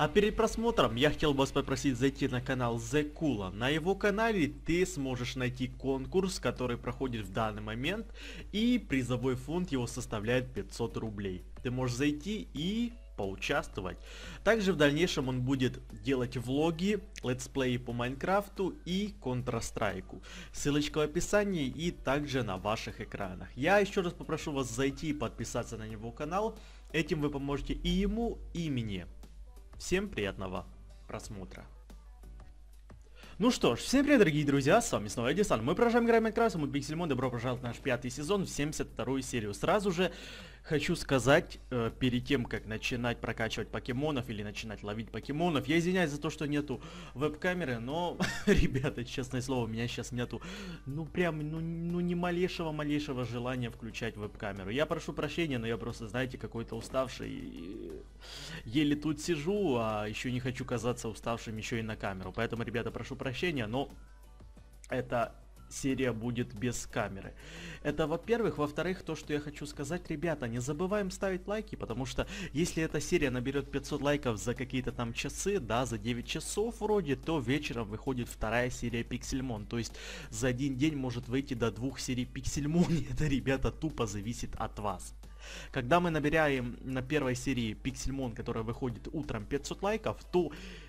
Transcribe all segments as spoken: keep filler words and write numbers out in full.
А перед просмотром я хотел вас попросить зайти на канал Зекула. На его канале ты сможешь найти конкурс, который проходит в данный момент, и призовой фонд его составляет пятьсот рублей. Ты можешь зайти и поучаствовать. Также в дальнейшем он будет делать влоги, летсплеи по Майнкрафту и Counter-Strike. Ссылочка в описании и также на ваших экранах. Я еще раз попрошу вас зайти и подписаться на его канал. Этим вы поможете и ему, и мне. Всем приятного просмотра. Ну что ж, всем привет, дорогие друзья, с вами снова Эдисон. Мы продолжаем играть в Майнкрафт, мы Pixelmon, добро пожаловать в наш пятый сезон, в семьдесят вторую серию. Сразу же хочу сказать, э, перед тем, как начинать прокачивать покемонов или начинать ловить покемонов, я извиняюсь за то, что нету веб-камеры, но, ребята, честное слово, у меня сейчас нету, ну прям, ну, ну ни малейшего-малейшего желания включать веб-камеру. Я прошу прощения, но я просто, знаете, какой-то уставший, и еле тут сижу, а еще не хочу казаться уставшим еще и на камеру. Поэтому, ребята, прошу прощения, но эта серия будет без камеры. Это, во-первых. Во-вторых, то, что я хочу сказать, ребята, не забываем ставить лайки, потому что если эта серия наберет пятьсот лайков за какие-то там часы, да, за девять часов вроде, то вечером выходит вторая серия Pixelmon. То есть за один день может выйти до двух серий Pixelmon. Это, ребята, тупо зависит от вас. Когда мы набираем на первой серии Pixelmon, которая выходит утром, пятьсот лайков, то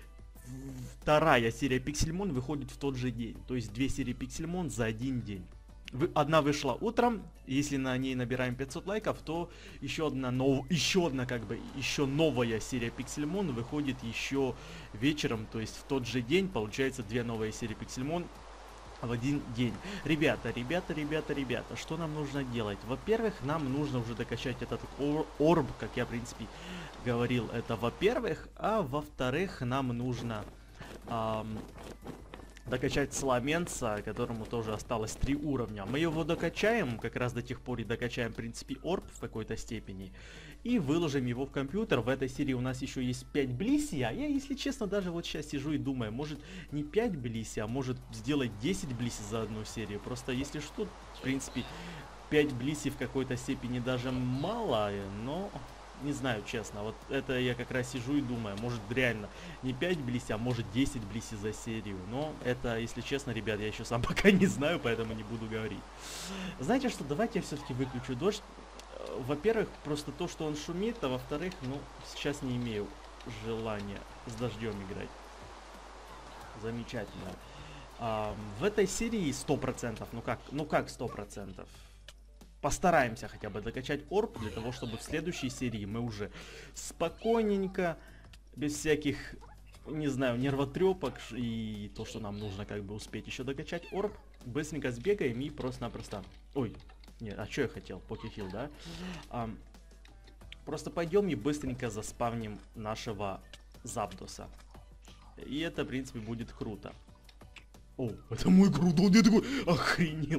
вторая серия Pixelmon выходит в тот же день. То есть две серии Pixelmon за один день. Одна вышла утром, если на ней набираем пятьсот лайков, то еще одна, нов... еще одна как бы, еще новая серия Pixelmon выходит еще вечером, то есть в тот же день. Получается две новые серии Pixelmon в один день. Ребята, ребята, ребята, ребята, что нам нужно делать? Во-первых, нам нужно уже докачать этот ор орб, как я, в принципе, говорил, это во-первых. А во-вторых, нам нужно эм, докачать Саламенца, которому тоже осталось три уровня. Мы его докачаем, как раз до тех пор и докачаем, в принципе, орб в какой-то степени. И выложим его в компьютер. В этой серии у нас еще есть пять блиси. А я, если честно, даже вот сейчас сижу и думаю, может не пять блиси, а может сделать десять блиси за одну серию. Просто если что, в принципе, пять блиси в какой-то степени даже мало, но не знаю, честно. Вот это я как раз сижу и думаю, может реально не пять блиси, а может десять блиси за серию. Но это, если честно, ребят, я еще сам пока не знаю, поэтому не буду говорить. Знаете что, давайте я все-таки выключу дождь. Во-первых, просто то, что он шумит, а во-вторых, ну, сейчас не имею желания с дождем играть. Замечательно. А, в этой серии сто процентов, ну как, ну как сто процентов? Постараемся хотя бы докачать орб, для того, чтобы в следующей серии мы уже спокойненько, без всяких, не знаю, нервотрепок и то, что нам нужно как бы успеть еще докачать орб, быстренько сбегаем и просто-напросто... Ой. Нет, а что я хотел? Покехил, да? А, просто пойдем и быстренько заспавним нашего Запдоса. И это, в принципе, будет круто. О, это мой Грудон, я такой охренел.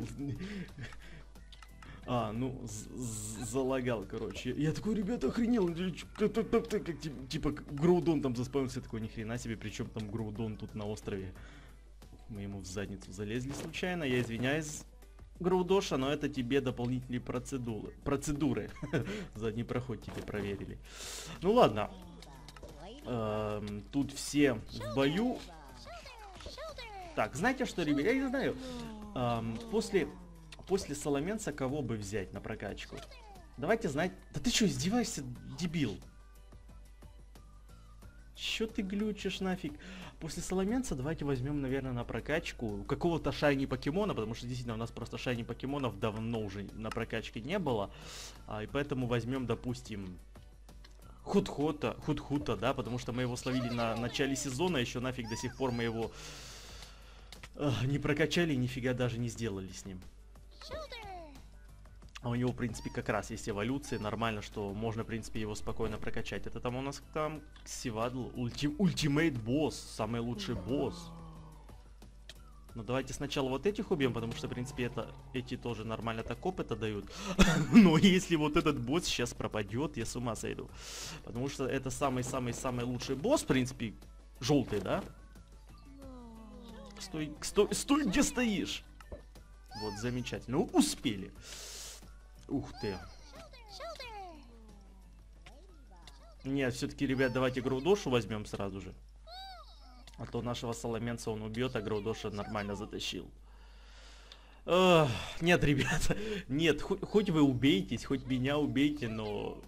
А, ну, залагал, короче. Я такой, ребята, охренел. Типа, Грудон там заспавнился, такой, ни хрена себе, причем там Грудон тут на острове. Мы ему в задницу залезли случайно, я извиняюсь. Грудоша, но это тебе дополнительные процедуры. Процедуры. Задний проход тебе проверили. Ну ладно. Эм, тут все в бою. Так, знаете что, ребят, я не знаю. Эм, после, после Саламенца кого бы взять на прокачку? Давайте знать. Да ты что, издеваешься, дебил? Чё ты глючишь нафиг? После Саламенца давайте возьмем, наверное, на прокачку какого-то шайни покемона, потому что действительно у нас просто шайни покемонов давно уже на прокачке не было. А, и поэтому возьмем, допустим, Худхота, Худхута, да, потому что мы его словили на начале сезона, еще нафиг до сих пор мы его э, не прокачали, нифига даже не сделали с ним. А у него, в принципе, как раз есть эволюции, нормально, что можно, в принципе, его спокойно прокачать. Это там у нас там Ксивадл, ульти, ультимейт босс, самый лучший босс. Но давайте сначала вот этих убьем, потому что, в принципе, это, эти тоже нормально так опыта дают. Но если вот этот босс сейчас пропадет, я с ума сойду. Потому что это самый-самый-самый лучший босс, в принципе, желтый, да? Стой, стой, стой, где стоишь? Вот, замечательно. Ну, успели. Ух ты. Нет, все-таки, ребят, давайте Гроудошу возьмем сразу же. А то нашего Соломенца он убьет, а Гроудоша нормально затащил. Эх, нет, ребята, нет, хоть, хоть вы убейтесь, хоть меня убейте, но...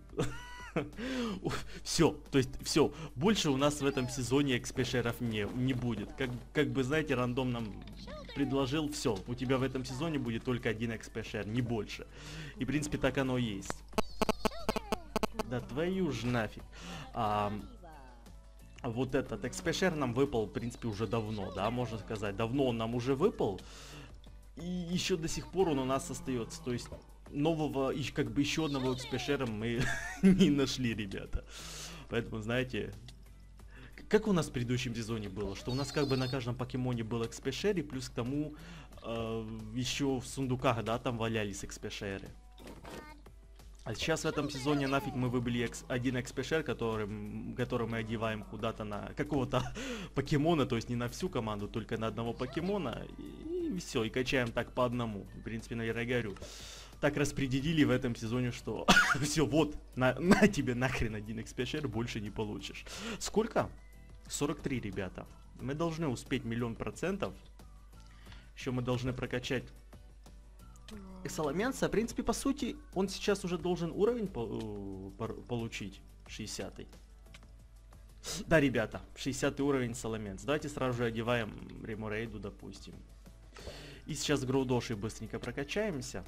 Все, то есть все, больше у нас в этом сезоне экспешеров не, не будет. Как, как бы, знаете, рандом нам предложил, все, у тебя в этом сезоне будет только один экспешер, не больше. И в принципе так оно и есть. Да твою ж нафиг. А, вот этот экспешер нам выпал, в принципе, уже давно, да, можно сказать. Давно он нам уже выпал. И еще до сих пор он у нас остается. То есть нового, и как бы еще одного экспешера мы не нашли, ребята. Поэтому, знаете, как у нас в предыдущем сезоне было, что у нас как бы на каждом покемоне был экспешер, и плюс к тому э, еще в сундуках, да, там валялись экспешеры. А сейчас в этом сезоне нафиг мы выбили экс, один экспешер, который, который мы одеваем куда-то на какого-то покемона, то есть не на всю команду, только на одного покемона. И, и все, и качаем так по одному. В принципе, наверное, говорю. Так распределили в этом сезоне, что все, вот, на, на тебе нахрен один экспешер, больше не получишь. Сколько? сорок три, ребята. Мы должны успеть миллион процентов. Еще мы должны прокачать Соломенца. В принципе, по сути, он сейчас уже должен уровень по по получить. шестидесятый. Да, ребята, шестидесятый уровень Соломенца. Давайте сразу же одеваем Реморейду, допустим. И сейчас Гроудошей быстренько прокачаемся.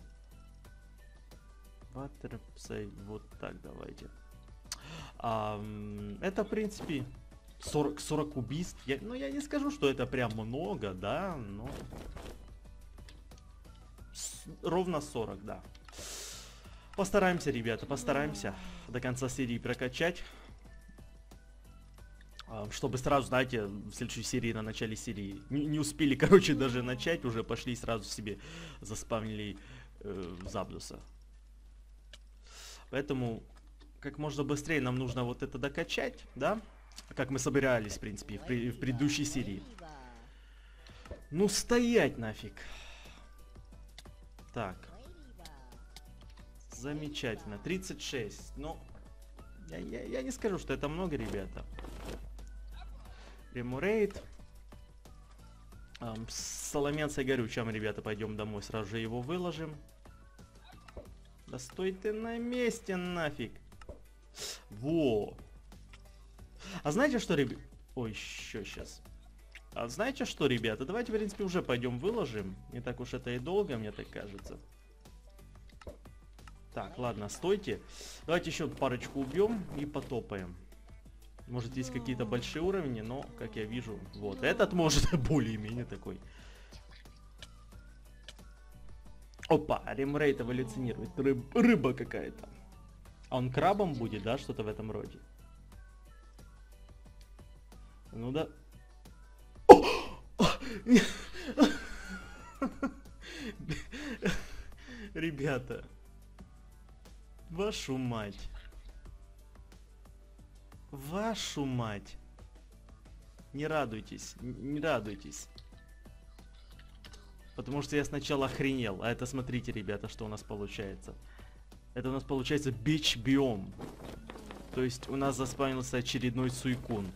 Баттерпсай, вот так давайте. А, это, в принципе, сорок, сорок убийств. Я, ну, я не скажу, что это прям много, да, но... С, ровно сорок, да. Постараемся, ребята, постараемся до конца серии прокачать. А, чтобы сразу, знаете, в следующей серии, на начале серии, не, не успели, короче, даже начать, уже пошли сразу себе заспавнили э, Запдуса. Поэтому как можно быстрее нам нужно вот это докачать, да? Как мы собирались, в принципе, в, при, в предыдущей серии. Ну, стоять нафиг. Так. Замечательно. тридцать шесть. Ну, я, я, я не скажу, что это много, ребята. Ремурейд. Эм, с Соломенцей горючим, ребята, пойдем домой. Сразу же его выложим. Да стой ты на месте нафиг. Во. А знаете что, ребят? Ой, еще сейчас. А знаете что, ребята? Давайте, в принципе, уже пойдем выложим. Не так уж это и долго, мне так кажется. Так, ладно, стойте. Давайте еще парочку убьем и потопаем. Может, есть какие-то большие уровни, но, как я вижу, вот. Этот может более-менее такой. Опа, Ремрейд эволюционирует. Рыб, рыба какая-то. А он крабом будет, да? Что-то в этом роде. Ну да. Ребята. Вашу мать. Вашу мать. Не радуйтесь, не радуйтесь. Потому что я сначала охренел. А это, смотрите, ребята, что у нас получается. Это у нас получается бич-биом. То есть у нас заспавнился очередной Суйкун.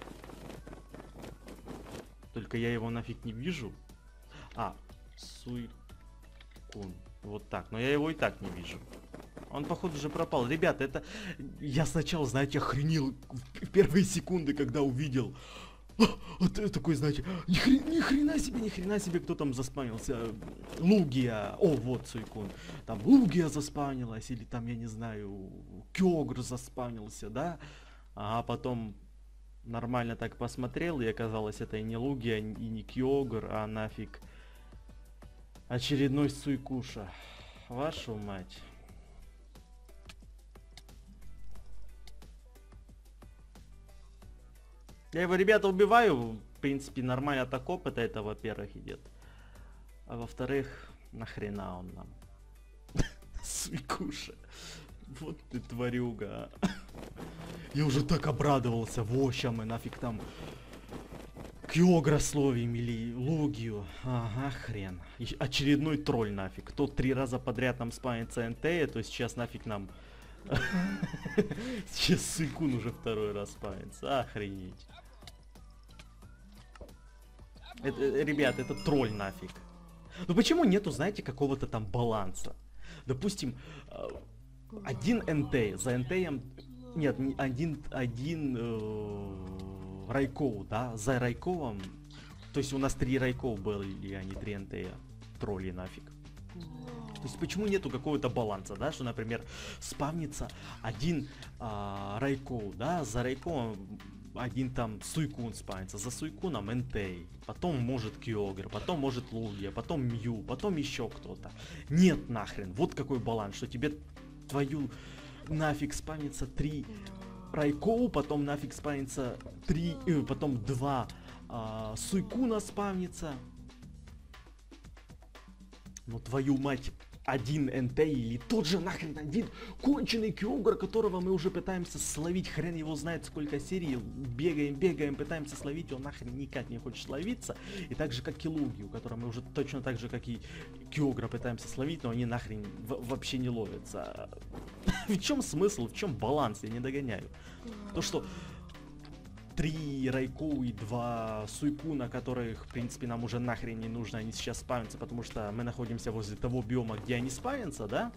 Только я его нафиг не вижу. А, Суйкун. Вот так. Но я его и так не вижу. Он, походу, уже пропал. Ребята, это... Я сначала, знаете, охренел в первые секунды, когда увидел... Вот такой, знаете, ни хрена, ни хрена себе, ни хрена себе, кто там заспавнился. Лугия. О, вот Суйкун. Там Лугия заспавнилась, или там, я не знаю, Кёгр заспавнился, да? А потом нормально так посмотрел, и оказалось, это и не Лугия, и не Кёгр, а нафиг очередной Суйкуша. Вашу мать. Я его, ребята, убиваю. В принципе, нормально так опыта это, во-первых, идет. А во-вторых, нахрена он нам? Суйкуша. Вот ты тварюга. Я уже так обрадовался. Во, ща мы нафиг там Кёгра словим или Лугию. Ага, хрен. И очередной тролль нафиг. Тот три раза подряд нам спавнится эн тэ, то есть сейчас нафиг нам Сейчас Суйкун уже второй раз спавнится. Охренеть. Это, э, ребят, это тролль нафиг. Ну почему нету, знаете, какого-то там баланса? Допустим, э, один эн тэ, за эн тэ... Нет, не один, один э, Райкоу, да? За Райковом... То есть у нас три Райкоу были, а не три эн тэ. Тролли нафиг. То есть почему нету какого-то баланса, да? Что, например, спавнится один э, Райкоу, да? За Райковом один там Суйкун спавнится, за Суйкуном эн тэ. Потом может Кёгр, потом может Лугия, потом Мью, потом еще кто-то. Нет нахрен. Вот какой баланс, что тебе твою нафиг спавнится три Райкоу, потом нафиг спавнится три, э, потом два э, Суйкуна спавнится. Ну твою мать, один эн тэ или тот же нахрен один конченый Кёгр, которого мы уже пытаемся словить, хрен его знает сколько серий, бегаем, бегаем, пытаемся словить, он нахрен никак не хочет словиться. И так же как и Лугию, которого мы уже точно так же как и Кёгра пытаемся словить, но они нахрен вообще не ловятся. В чем смысл, в чем баланс, я не догоняю. То что три Райкоу и два Суйкуна, которых, в принципе, нам уже нахрен не нужно, они сейчас спавнятся, потому что мы находимся возле того биома, где они спавнятся, да?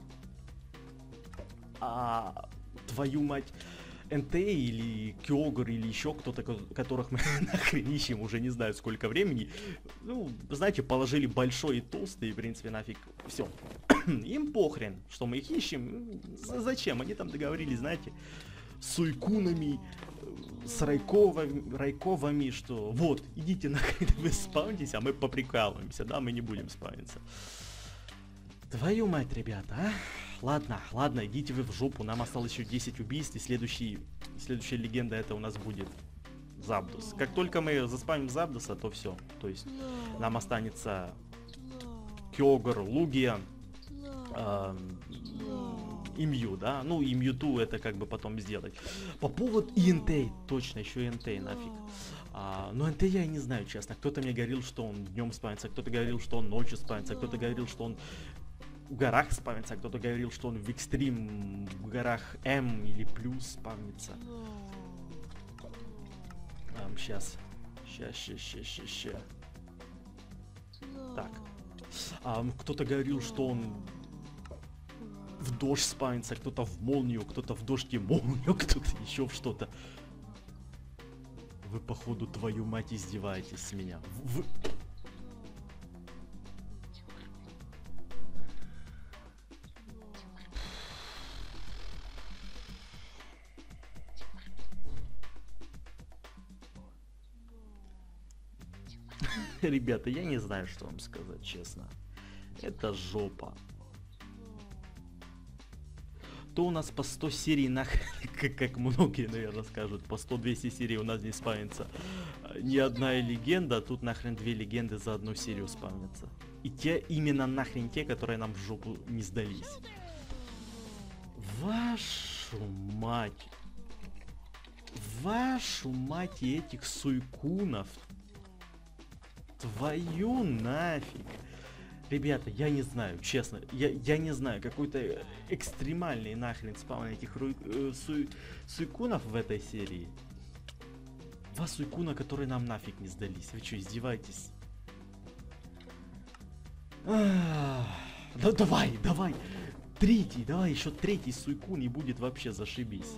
А твою мать, эн тэ или Кёгр или еще кто-то, которых мы нахрен ищем уже не знаю сколько времени, ну, знаете, положили большой и толстый, и, в принципе, нафиг, все. Им похрен, что мы их ищем, зачем? Они там договорились, знаете, с Суйкунами, с Райковами, Райковами, что вот, идите нахрен, вы спавнитесь, а мы поприкалываемся, да, мы не будем спавниться. Твою мать, ребята, а? Ладно, ладно, идите вы в жопу, нам осталось еще десять убийств, и следующий, следующая легенда это у нас будет Забдус. Как только мы заспамим Забдуса, то все, то есть нам останется Кёгр, Лугия, э, и Мью, да, ну и Мьюту это как бы потом сделать. По поводу и эн тэ, точно, еще и эн тэ нафиг. А, но эн тэ я не знаю, честно. Кто-то мне говорил, что он днем спавнится, кто-то говорил, что он ночью спавнится, кто-то говорил, что он в горах спавнится, кто-то говорил, что он в экстрим в горах М или плюс спавнится. Um, сейчас. Сейчас, сейчас, сейчас, сейчас, сейчас. Так. Um, кто-то говорил, что он в дождь спавнится, кто-то в молнию, кто-то в дождь и молнию, кто-то еще в что-то. Вы, походу, твою мать, издеваетесь с меня. Вы... Ребята, я не знаю, что вам сказать, честно. Это жопа. То у нас по сто серий нахрен, как, как многие, наверное, скажут, по сто-двести серий у нас не спавнится ни одна легенда, а тут нахрен две легенды за одну серию спавнятся. И те, именно нахрен те, которые нам в жопу не сдались. Вашу мать. Вашу мать и этих Суйкунов. Твою нафиг. Ребята, я не знаю, честно, я, я не знаю, какой-то экстремальный нахрен спаун этих ру, э, суй, Суйкунов в этой серии. Два Суйкуна, которые нам нафиг не сдались. Вы что, издеваетесь? А, да давай, давай. Третий, давай, еще третий Суйкун и будет вообще зашибись.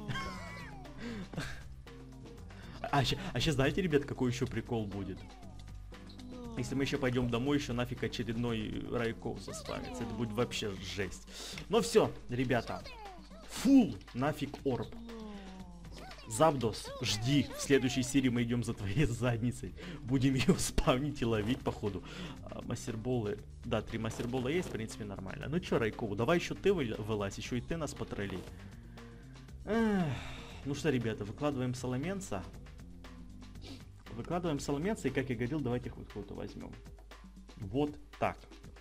А сейчас знаете, ребят, какой еще прикол будет? Если мы еще пойдем домой, еще нафиг очередной Райкоу заспавнится. Это будет вообще жесть. Но все, ребята. Фул нафиг орб. Забдос, жди. В следующей серии мы идем за твоей задницей. Будем ее спавнить и ловить, походу. А, мастерболы. Да, три мастербола есть, в принципе, нормально. Ну что, Райкоу, давай еще ты вылазь, еще и ты нас потролли. Эх. Ну что, ребята, выкладываем Соломенца. Выкладываем Соломенца, и, как я говорил, давайте хоть кого-то возьмем. Вот так.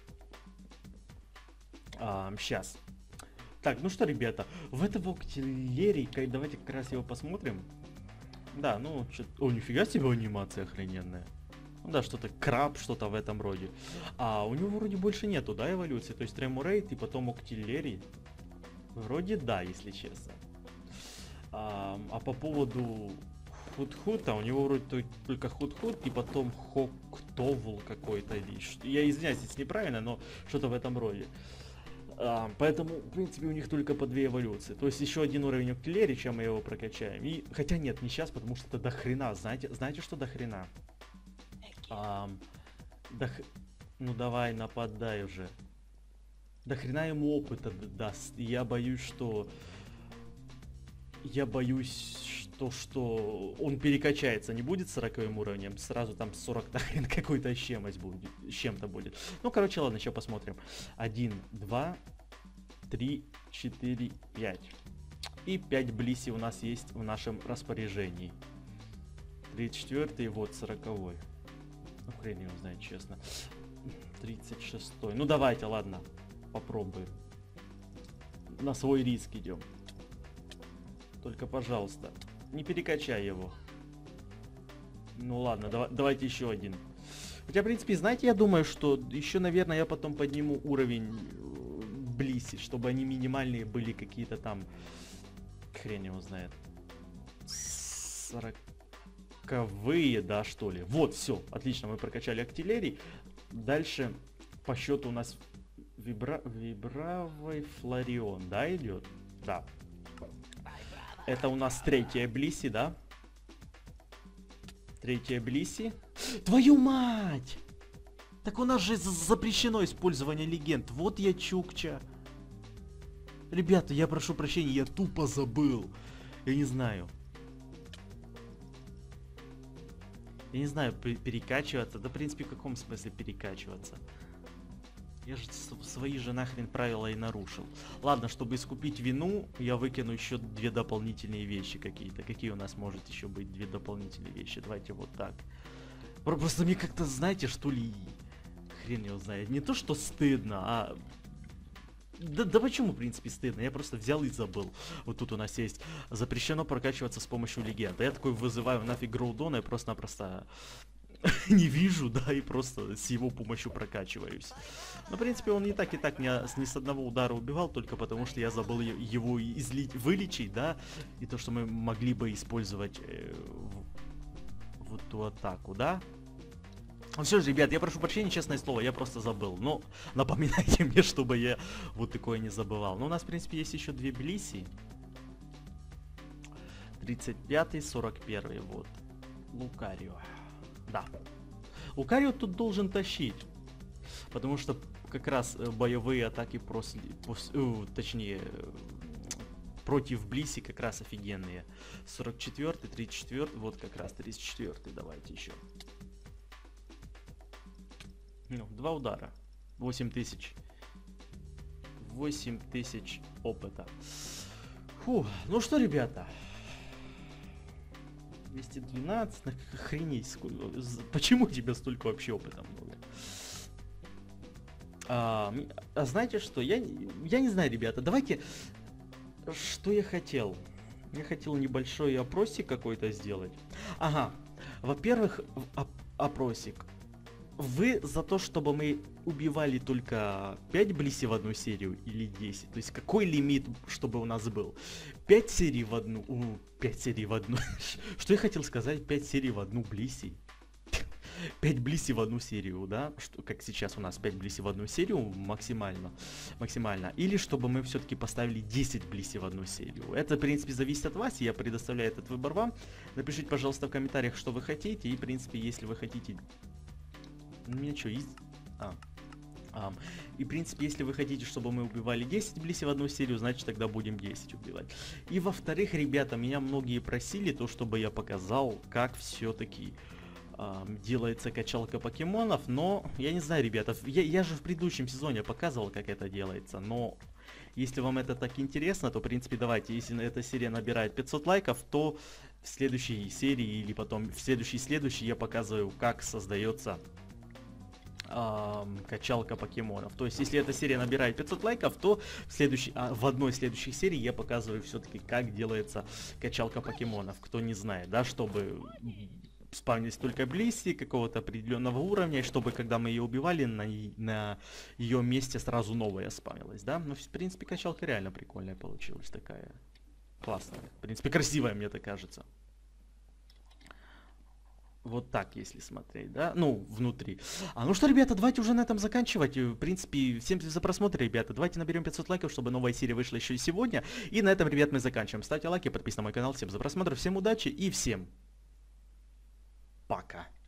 А, сейчас. Так, ну что, ребята, в этого артиллерии, давайте как раз его посмотрим. Да, ну, что... О, нифига себе анимация охрененная. Ну да, что-то краб, что-то в этом роде. А у него вроде больше нету, да, эволюции? То есть Треморейт и потом Октилерий. Вроде да, если честно. А, а по поводу Худ-Хута, у него вроде только Худ-Худ и потом Хоктовл какой-то. Я извиняюсь, если неправильно, но что-то в этом роде. А, поэтому, в принципе, у них только по две эволюции. То есть еще один уровень артиллерии, чем мы его прокачаем. И, хотя нет, не сейчас, потому что это до хрена. Знаете, знаете, что до хрена? А, до х... Ну давай, нападай уже. До хрена ему опыта даст. Я боюсь, что... Я боюсь, что, что он перекачается, не будет сороковым уровнем, сразу там сорок нахрен какой-то щемость будет, с чем-то будет. Ну, короче, ладно, сейчас посмотрим. один, два, три, четыре, пять. И пять блиси у нас есть в нашем распоряжении. тридцать четвёртый, вот сороковой. Ну, хрен его знает, честно. тридцать шестой. Ну, давайте, ладно, попробуем. На свой риск идем. Только, пожалуйста, не перекачай его. Ну ладно, давай, давайте еще один. Хотя, в принципе, знаете, я думаю, что еще, наверное, я потом подниму уровень блиси, чтобы они минимальные были какие-то там... Хрен его знает. Сороковые, да, что ли. Вот, все, отлично, мы прокачали артиллерии. Дальше по счету у нас вибра... вибравый флорион, да, идет? Да. Это у нас третья блиси, да? Третья блиси. Твою мать! Так у нас же запрещено использование легенд. Вот я чукча. Ребята, я прошу прощения, я тупо забыл. Я не знаю. Я не знаю, перекачиваться. Да, в принципе, в каком смысле перекачиваться? Я же свои же нахрен правила и нарушил. Ладно, чтобы искупить вину, я выкину еще две дополнительные вещи какие-то. Какие у нас может еще быть две дополнительные вещи? Давайте вот так. Просто мне как-то, знаете, что ли, хрен его знает. Не то, что стыдно, а... Да, да почему, в принципе, стыдно? Я просто взял и забыл. Вот тут у нас есть запрещено прокачиваться с помощью легенды. Я такой вызываю нафиг Гроудона и просто-напросто... не вижу, да, и просто с его помощью прокачиваюсь. Но, в принципе, он и так, и так меня с, не с одного удара убивал, только потому что я забыл его излить, вылечить, да, и то, что мы могли бы использовать э, в, в эту атаку, да. Ну все же, ребят, я прошу прощения, честное слово, я просто забыл. Но напоминайте мне, чтобы я вот такое не забывал. Но у нас, в принципе, есть еще две блиси. тридцать пятый, сорок первый, вот. Лукарио. Да. Лукарио тут должен тащить. Потому что как раз боевые атаки после, после э, точнее, против блиси как раз офигенные. сорок четвёртый, тридцать четвёртый, вот как раз тридцать четвёртый, давайте еще. Ну, два удара. восемь тысяч. восемь тысяч опыта. Фу, ну что, ребята. двести двенадцать, охренеть, сколько, почему у тебя столько вообще опыта много? А, а знаете что, я, я не знаю, ребята, давайте, что я хотел? Я хотел небольшой опросик какой-то сделать. Ага, во-первых, оп опросик. Вы за то, чтобы мы убивали только пять блиси в одну серию или десять? То есть какой лимит, чтобы у нас был? пять серий в одну... У, пять серий в одну... Что я хотел сказать? пять серий в одну блиси? пять блиси в одну серию, да? Что, как сейчас у нас пять блиси в одну серию максимально. Максимально. Или чтобы мы все-таки поставили десять блиси в одну серию. Это, в принципе, зависит от вас. Я предоставляю этот выбор вам. Напишите, пожалуйста, в комментариях, что вы хотите. И, в принципе, если вы хотите... У меня что, есть... А. А. И, в принципе, если вы хотите, чтобы мы убивали десять блиси в одну серию, значит, тогда будем десять убивать. И, во-вторых, ребята, меня многие просили то, чтобы я показал, как все-таки а, делается качалка покемонов. Но, я не знаю, ребята, я, я же в предыдущем сезоне показывал, как это делается. Но, если вам это так интересно, то, в принципе, давайте, если эта серия набирает пятьсот лайков, то в следующей серии или потом в следующей следующей я показываю, как создается... качалка покемонов. То есть, если эта серия набирает пятьсот лайков, то в, следующей, а, в одной из следующих серий я показываю все-таки, как делается качалка покемонов. Кто не знает, да, чтобы спавнились только близи какого-то определенного уровня, и чтобы, когда мы ее убивали, на, на ее месте сразу новая спавнилась, да? Ну, в принципе, качалка реально прикольная получилась такая. Классная. В принципе, красивая, мне так кажется. Вот так, если смотреть, да? Ну, внутри. А ну что, ребята, давайте уже на этом заканчивать. В принципе, всем за просмотр, ребята. Давайте наберем пятьсот лайков, чтобы новая серия вышла еще и сегодня. И на этом, ребят, мы заканчиваем. Ставьте лайки, подписывайтесь на мой канал. Всем за просмотр, всем удачи и всем пока.